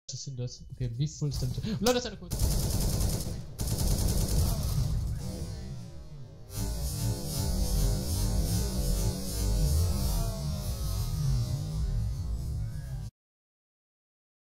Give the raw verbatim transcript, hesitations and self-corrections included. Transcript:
sind das? Okay, wie voll ist damit? Leute, das ist eine kurze.